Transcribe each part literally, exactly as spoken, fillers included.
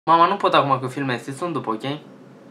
Mama, nu pot acum că filmez, te sun după, ok?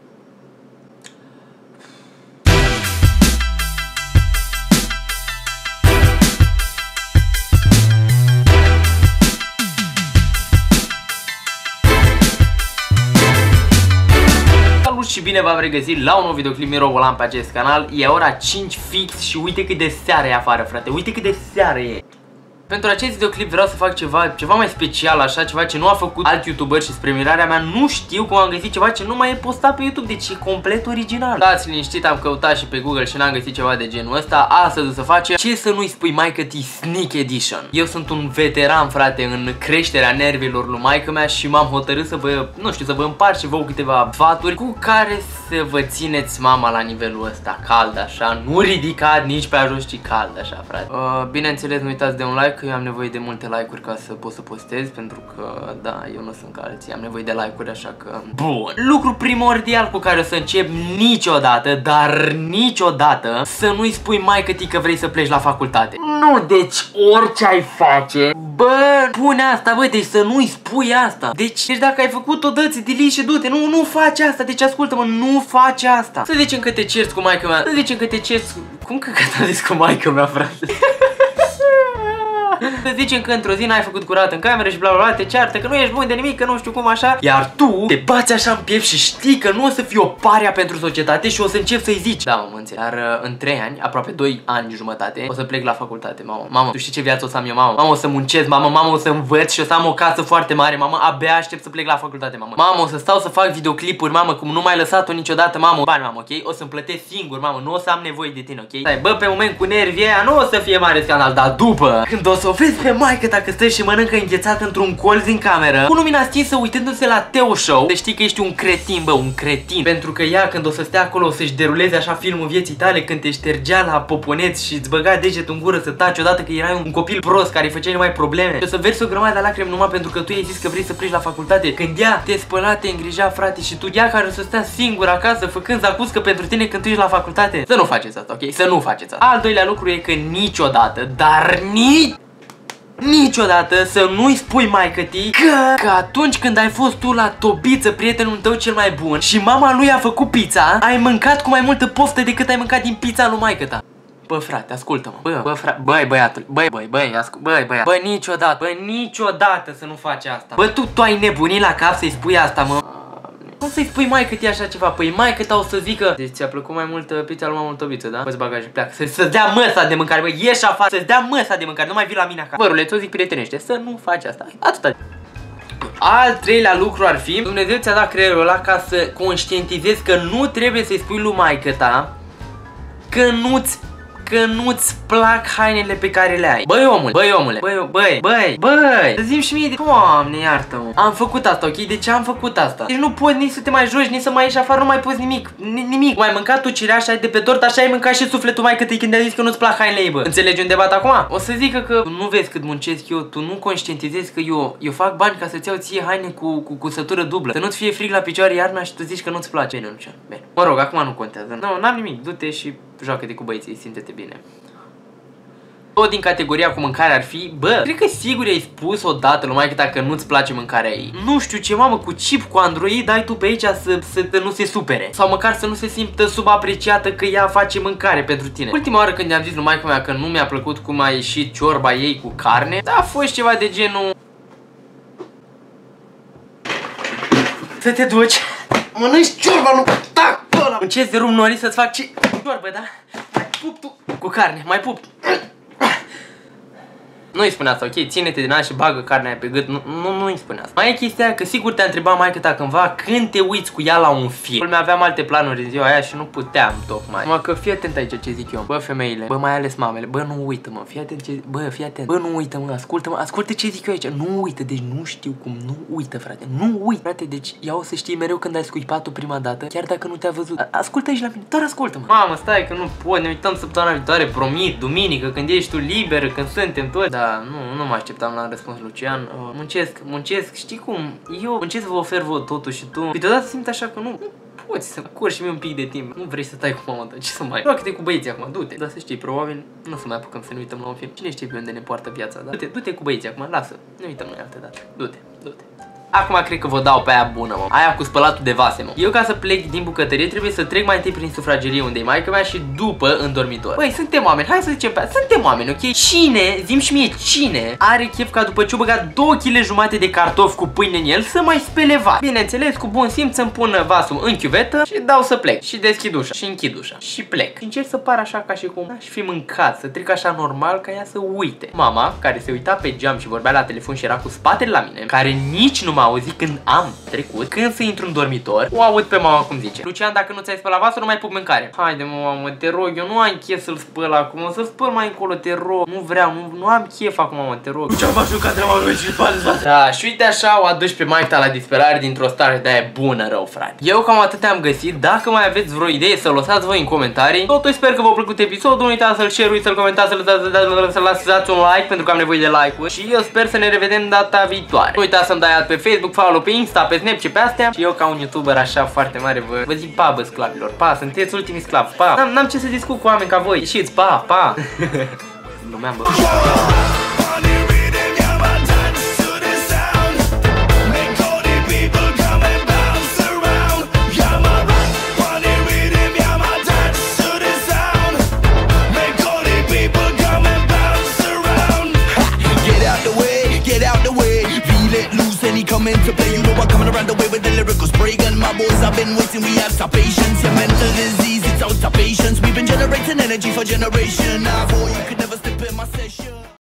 Și bine v-am regăsit la un nou videoclip mirobolant pe acest canal. E ora cinci fix și uite cât de seară e afară, frate. Uite cât de seară e. Pentru acest videoclip vreau să fac ceva, ceva mai special, așa, ceva ce nu a făcut alt youtuber și spre mirarea mea nu știu cum am găsit ceva ce nu mai e postat pe YouTube, deci e complet original. Dați liniștit, am căutat și pe Google și n-am găsit ceva de genul ăsta. Astăzi o să facem ce să nu-i spui maică-tii Sneak Edition. Eu sunt un veteran, frate, în creșterea nervilor lui maică mea și m-am hotărât să vă, nu știu, să vă împart și vouă câteva sfaturi cu care să vă țineți mama la nivelul ăsta cald, așa, nu ridicat nici pe jos, ci cald, așa, frate. Uh, bineînțeles, nu uitați de un like, că eu am nevoie de multe like-uri ca să pot să postez, pentru că, da, eu nu sunt ca alții, am nevoie de like-uri, așa că... Bun! Lucru primordial cu care o să încep niciodată, dar niciodată, să nu-i spui maică-tii că vrei să pleci la facultate. Nu, deci orice ai face, bă, pune asta, bă, deci să nu-i spui asta. Deci, deci dacă ai făcut-o, dă-ți, delete și du-te, nu, nu faci asta, deci ascultă-mă, nu faci asta. Să zicem că te cerți cu maică mea, să zicem că te cerți... Cum că te-a zis cu maică mea, frate? Să zicem că într-o zi n-ai făcut curat în cameră și bla bla bla, te ceartă că nu ești bun de nimic, că nu știu cum așa. Iar tu te bați așa în piept și știi că nu o să fii o paria pentru societate și o să începi să-i zici. Da, mă înțeleg. Dar uh, în trei ani, aproape doi ani jumătate, o să plec la facultate, mamă. Mamă, tu știi ce viață o să am eu, mamă? Mamă, o să muncesc, mamă, mamă, o să învăț și o să am o casă foarte mare, mamă, abia aștept să plec la facultate, mamă. Mamă, o să stau să fac videoclipuri, mamă, cum nu m-ai lăsat-o niciodată, mamă. Bani, mamă, ok? O să-mi plătesc singur, mamă, nu o să am nevoie de tine, ok? Stai, bă, pe moment cu nervii aia nu o să fie mare scandal, dar după, când o să o vezi pe maică dacă stai și mănâncă înghețat într-un colț din cameră, cu lumina stinsă uitându-se la Teo Show, să știi că ești un cretin, bă, un cretin. Pentru că ea, când o să stea acolo, o să-și deruleze așa filmul vieții tale, când te ștergea la poponeț și îți băga degetul în gură să taci odată că erai un copil prost care îi făcea numai probleme. Și o să versi o grămadă de lacrimi numai pentru că tu i-ai zis că vrei să pleci la facultate. Când ea te spăla, te îngrija, frate, și tu, ea care o să stea singur acasă, făcând zacuscă pentru tine când tu ești la facultate. Să nu faceți asta, ok? Să nu faceți asta. Al doilea lucru e că niciodată, dar nici niciodată să nu-i spui maică-tii că, că atunci când ai fost tu la Tobiță, prietenul tău cel mai bun, și mama lui a făcut pizza, ai mâncat cu mai multă poftă decât ai mâncat din pizza lui maică-ta. Bă, frate, ascultă-mă. Bă, bă, frate, băi, băiatul, băi, băi, băi, ascult, băi, băiat. Bă, niciodată, bă, niciodată să nu faci asta. Bă, tu, tu ai nebunit la cap să-i spui asta, mă. Cum să-i spui maică-tii așa ceva? Păi maică-ta o să zică: deci ți-a plăcut mai mult pizza lui mama Tobiță, da? Păi bagaj, pleacă, să, să dea măsa de mâncare, bă, ieși afară, să-ți dea măsa de mâncare, nu mai vii la mine acasă. Bărule, ți-o zic prietenește, să nu faci asta. Atâta. Al treilea lucru ar fi: Dumnezeu ți-a dat creierul ăla ca să conștientizezi că nu trebuie să-i spui lui maică-ta că nu-ți că nu-ți plac hainele pe care le ai. Băi, omule, băi, omule, băi, băi, băi, băi, să zi-mi și mie de... Doamne, iartă-mă. Am făcut asta, ok? De ce am făcut asta? Deci nu poți nici să te mai joci, nici să mai ieși afară, nu mai poți nimic, nimic. Cum ai mâncat tu cireașa de pe tort, așa ai mâncat și sufletul maică-tăi când ai zis că nu-ți plac hainele ei, bă. Înțelegi unde bat acum? O să zică că nu vezi cât muncesc eu, tu nu conștientizezi că eu, eu fac bani ca să-ți iau ție haine cu, cu cusătură dublă. Să nu-ți fie frig la picioare iarna și tu zici că nu-ți place. Bine, nu știu. Bine. Mă rog, acum nu contează. Nu, n-am nimic. Du-te și joacă-te cu băieții, simte-te bine. Tot din categoria cu mâncare ar fi: bă, cred că sigur i-ai spus odată lui maică-ta că nu-ți place mâncarea ei. Nu știu ce, mamă, cu chip, cu Android, ai tu pe aici să, să, să nu se supere. Sau măcar să nu se simtă subapreciată că ea face mâncare pentru tine. Ultima oară când i-am zis lui maică mea că nu mi-a plăcut cum a ieșit ciorba ei cu carne, a fost ceva de genul: să te duci, mănânci ciorba, nu tac, ăla. Încerci de rup nori să-ți fac ce ciorbă, da? Mai pup tu cu carne, mai pup. Nu-i spune asta, ok? Ține-te din aia și bagă carnea pe gât. Nu, nu, nu-i spune asta. Mai e chestia aia că sigur te-a întrebat maică-ta cândva când te uiți cu ea la un film. Mi aveam alte planuri în ziua aia și nu puteam tocmai. Mă, că fii atent aici ce zic eu. Bă, femeile, bă, mai ales mamele, bă, nu uită, mă, fii atent ce... Bă, fii atent. Bă, nu uită, mă, ascultă-mă, ascultă ce zic eu aici. Nu uită, deci nu știu cum, nu uită, frate. Nu uită, frate, deci ea o să știi mereu când ai scuipat-o prima dată, chiar dacă nu te-a văzut. Ascultă aici la mine, doar ascultă-mă. Mamă, stai că nu pot, ne uităm săptămâna viitoare, promit, duminică, când ești tu liberă, când suntem toți. Da, nu, nu mă așteptam la răspuns, Lucian. Uh, muncesc, muncesc, știi cum? Eu muncesc să vă ofer vouă totul și tu câteodată simt așa că nu, nu poți să curgi și mie un pic de timp. Nu vrei să stai cu mama ta, ce să mai... Roacă-te cu băieții acum, du-te. Dar să știi, probabil nu să mai apucăm să ne uităm la un film. Cine știe pe unde ne poartă viața, da? Du-te, du-te cu băieții acum, lasă. Ne uităm noi altă dată. Du-te, du-te. Acum cred că vă dau pe aia bună, mă. Aia cu spălatul de vase, mă. Eu ca să plec din bucătărie trebuie să trec mai întâi prin sufragerie unde e maică mea și după în dormitor. Băi, suntem oameni, hai să zicem pe aia. Suntem oameni, ok? Cine, zi-mi și mie, cine are chef ca după ce o băgat două kilograme jumate de cartofi cu pâine în el să mai spele vas? Bineînțeles, cu bun simț îmi pun vasul în chiuvetă și dau să plec. Și deschid ușa și închid ușa și plec. Și încerc să par așa ca și cum aș fi mâncat, să trec așa normal ca ea să uite. Mama, care se uita pe geam și vorbea la telefon și era cu spatele la mine, care nici nu m-a auzit când am trecut, când să intru în dormitor, o aud pe mama cum zice: Lucian, dacă nu ți-ai spălat vasul, nu mai pup mâncare. Haide, mă, mamă, te rog, eu nu am chef să-l spăl acum, o să spăl mai încolo, te rog. Nu vreau, nu, nu am chef acum, mă, te rog. Ce-am făcut jucat de la și da, și uite așa o aduci pe Mike la disperare dintr-o stare de aia bună rău, frate. Eu cam atât am găsit. Dacă mai aveți vreo idee, să lăsați voi în comentarii. Totuși sper că v-a plăcut episodul. Nu uitați să-l share-uiți, să-l comentați, să lăsați un like, pentru că am nevoie de like-uri. Și eu sper să ne revedem data viitoare. Nu uitați să-mi dai ad pe Facebook, follow pe Insta, pe Snap și pe astea. Și eu ca un YouTuber așa foarte mare vă, vă zic pa, bă, sclavilor. Pa, sunteți ultimii sclavi. Pa. N-am ce să discut cu oameni ca voi. Ieșiți, pa, pa. Numeam, bă. Coming to play, you know I'm coming around the way with the lyrical spray gun. My boys, I've been waiting, we have some patience. Your mental disease, it's out of patience. We've been generating energy for generation. Now, boy, you could never step in my session.